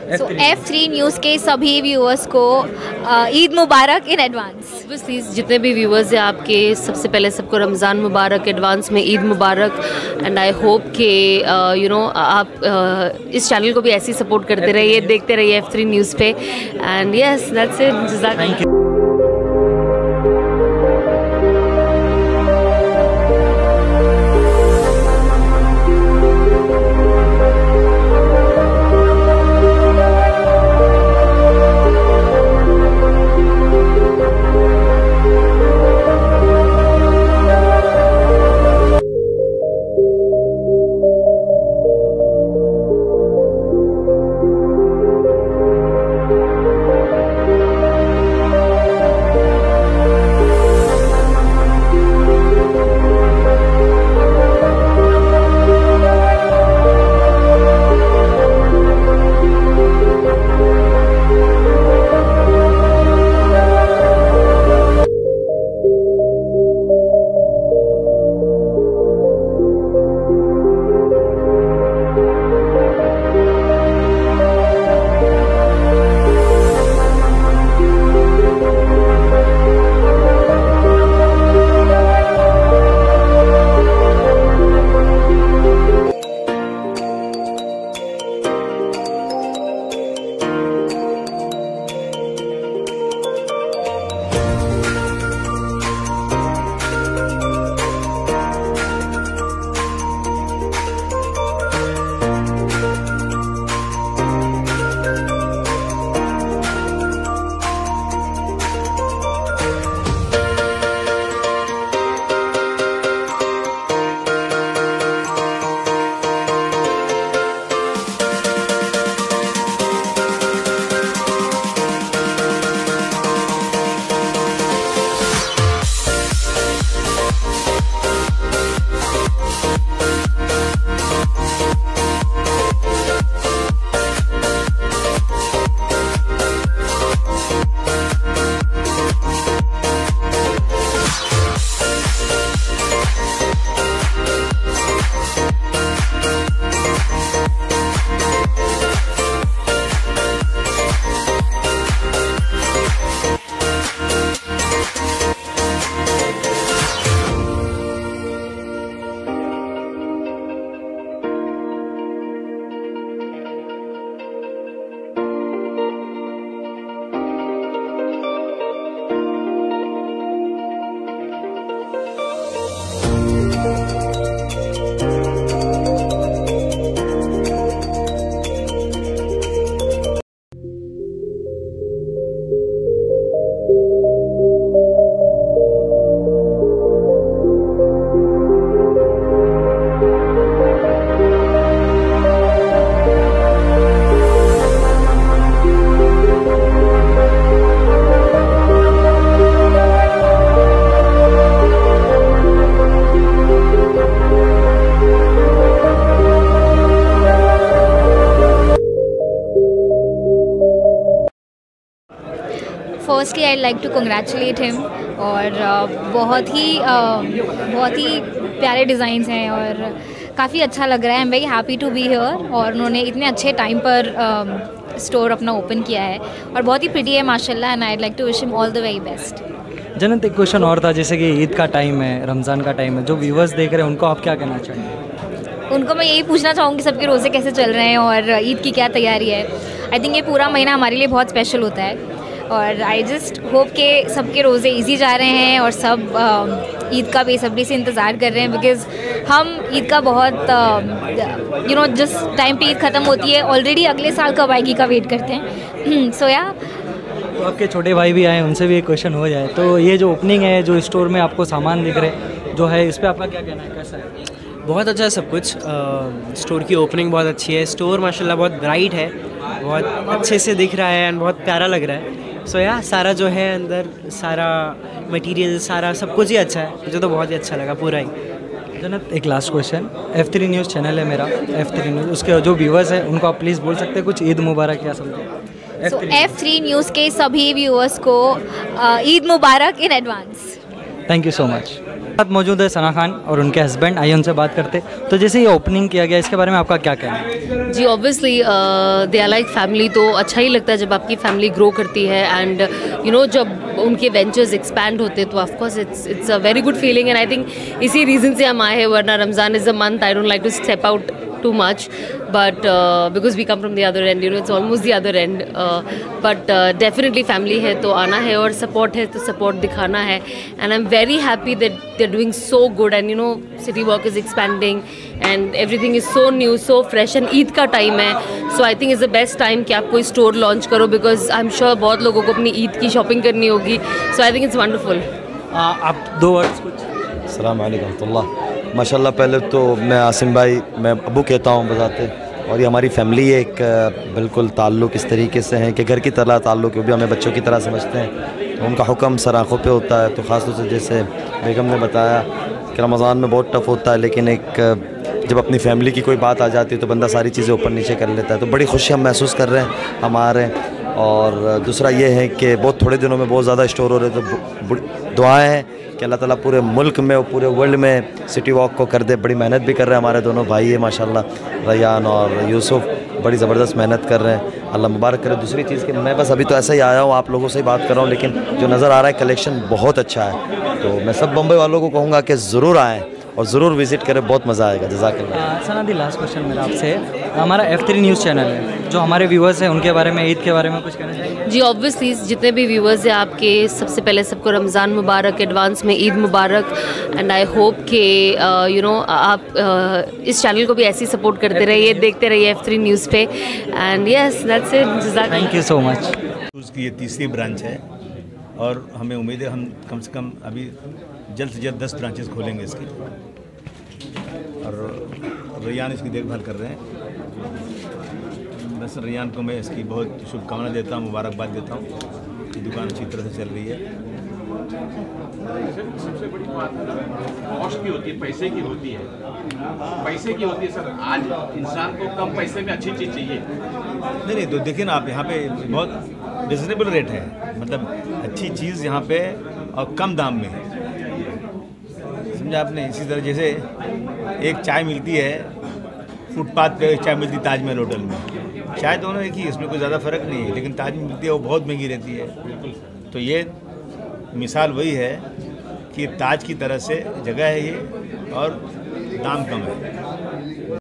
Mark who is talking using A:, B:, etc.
A: सो F3 news के सभी viewers को ईद मुबारक इन एडवांस।
B: प्लीज़ जितने भी व्यूअर्स हैं आपके, सबसे पहले सबको रमज़ान मुबारक, एडवांस में ईद मुबारक। एंड आई होप कि आप इस चैनल को भी ऐसे ही सपोर्ट करते रहिए, देखते रहिए F3 न्यूज़ पे। And yes, that's it.
C: Thank you.
A: Firstly I like to congratulate him. और बहुत ही प्यारे डिज़ाइंस हैं और काफ़ी अच्छा लग रहा है। I am very happy to be here. और उन्होंने इतने अच्छे टाइम पर स्टोर अपना ओपन किया है और बहुत ही प्रिटी है माशाल्लाह। And I like to wish him all the very best.
C: Jannat, एक क्वेश्चन और था, जैसे कि ईद का टाइम है, रमज़ान का टाइम है, जो व्यूवर्स देख रहे हैं उनको आप क्या कहना चाहेंगे?
A: उनको मैं यही पूछना चाहूँगी सबके रोज़े कैसे चल रहे हैं और ईद की क्या तैयारी है। आई थिंक ये पूरा महीना हमारे लिए बहुत स्पेशल होता है और आई जस्ट होप के सबके रोज़े इजी जा रहे हैं और सब ईद का बेसब्री से इंतज़ार कर रहे हैं। बिकॉज़ हम ईद का बहुत जिस टाइम पे ईद ख़त्म होती है ऑलरेडी अगले साल कब आएगी का वेट करते हैं। सो या
C: तो आपके छोटे भाई भी आए, उनसे भी एक क्वेश्चन हो जाए तो ये जो ओपनिंग है, जो स्टोर में आपको सामान दिख रहे जो है, इस पर आपका क्या कहना है, कैसा है?
D: बहुत अच्छा है सब कुछ। स्टोर की ओपनिंग बहुत अच्छी है। स्टोर माशाल्लाह बहुत ब्राइट है, बहुत अच्छे से दिख रहा है एंड बहुत प्यारा लग रहा है। सो या सारा जो है अंदर सारा मटेरियल सारा सब कुछ ही अच्छा है। मुझे तो बहुत ही अच्छा लगा पूरा ही।
C: जन्नत, एक last question, F3 news channel है मेरा, F3 न्यूज़, उसके जो व्यूवर्स हैं उनको आप प्लीज़ बोल सकते हैं कुछ ईद मुबारक या समथिंग?
A: सो F3 न्यूज़ के सभी व्यूअर्स को ईद मुबारक in advance.
C: Thank you so much. साथ मौजूद है सना खान और उनके हस्बैंड, आइए उनसे बात करते। तो जैसे ये ओपनिंग किया गया, इसके बारे में आपका क्या कहना है?
B: जी obviously they are like family, तो अच्छा ही लगता है जब आपकी फैमिली ग्रो करती है एंड यू नो जब उनके वेंचर्स एक्सपैंड होते हैं तो of course it's a very good feeling and I think इसी रीज़न से हम आए हैं, वरना Ramzan is a month I don't like to step out too much, but because we come from the other end, you know, it's almost the other end, but definitely family है तो आना है और support है तो support दिखाना है and I'm very happy that they're doing so good and you know City Walk is expanding and everything is so new, so fresh and Eid का टाइम है, so I think it's the best time कि आप कोई store launch करो because I'm sure बहुत लोगों को अपनी ईद की शॉपिंग करनी होगी, so I think it's wonderful.
C: आप 2 वर्ड्स कुछ?
E: अस्सलाम वालेकुम रहमतुल्लाह। माशाल्लाह, पहले तो मैं आसिम भाई, मैं अबू कहता हूँ बजाते, और ये हमारी फैमिली एक बिल्कुल ताल्लुक़ इस तरीके से है कि घर की तरह ताल्लुक़ है, वो भी हमें बच्चों की तरह समझते हैं, तो उनका हुक्म सर आँखों पे होता है। तो ख़ास तौर से जैसे बेगम ने बताया कि रमज़ान में बहुत टफ़ होता है, लेकिन एक जब अपनी फैमिली की कोई बात आ जाती है तो बंदा सारी चीज़ें ऊपर नीचे कर लेता है, तो बड़ी खुशी हम महसूस कर रहे हैं हमारे। और दूसरा ये है कि बहुत थोड़े दिनों में बहुत ज़्यादा स्टोर हो रहे, तो दुआएं हैं कि अल्लाह ताला पूरे मुल्क में और पूरे वर्ल्ड में सिटी वॉक को कर दे। बड़ी मेहनत भी कर रहे हैं हमारे दोनों भाई है माशाल्लाह, रैयान और यूसुफ बड़ी ज़बरदस्त मेहनत कर रहे हैं, अल्लाह मुबारक करे। दूसरी चीज़ कि मैं बस अभी तो ऐसा ही आया हूँ, आप लोगों से ही बात कर रहा हूँ, लेकिन जो नज़र आ रहा है कलेक्शन बहुत अच्छा है, तो मैं सब बम्बई वालों को कहूँगा कि ज़रूर आएँ और ज़रूर विज़िट करें, बहुत मज़ा आएगा। जज़ाकल्लाह।
C: सना दी, लास्ट क्वेश्चन मेरा आपसे, हमारा F3 न्यूज़ चैनल है, जो हमारे व्यूअर्स हैं उनके बारे में, ईद के बारे में कुछ कहना चाहेंगे?
B: जी ऑब्वियसली जितने भी व्यूअर्स हैं आपके, सबसे पहले सबको रमज़ान मुबारक, एडवांस में ईद मुबारक एंड आई होप कि यू नो आप इस चैनल को भी ऐसे ही सपोर्ट करते रहिए, देखते रहिए F3 न्यूज़ पे and yes that's it.
C: Thank you so much.
F: उसकी ये तीसरी ब्रांच है और हमें उम्मीद है हम कम से कम अभी जल्द से जल्द 10 ब्रांचेस खोलेंगे इसकी, और रैयान इसकी देखभाल कर रहे हैं। बस रैयान को मैं इसकी बहुत शुभकामना देता हूँ, मुबारकबाद देता हूँ कि दुकान अच्छी तरह से चल रही है।
G: सबसे बड़ी बात कॉस्ट की होती है, पैसे की होती है, पैसे की होती है सर। आज इंसान को कम पैसे में अच्छी चीज़ चाहिए।
F: नहीं तो देखिए ना आप, यहाँ पे बहुत रिजनेबल रेट है, मतलब अच्छी चीज़ यहाँ पे और कम दाम में, समझा आपने। इसी तरह जैसे एक चाय मिलती है फुटपाथ पे, एक चाय मिलती ताजमहल होटल में, चाय दोनों एक ही, इसमें कोई ज़्यादा फ़र्क नहीं है, लेकिन ताज में मिलती है वो बहुत महंगी रहती है। तो ये मिसाल वही है कि ताज की तरह से जगह है ये और दाम कम है।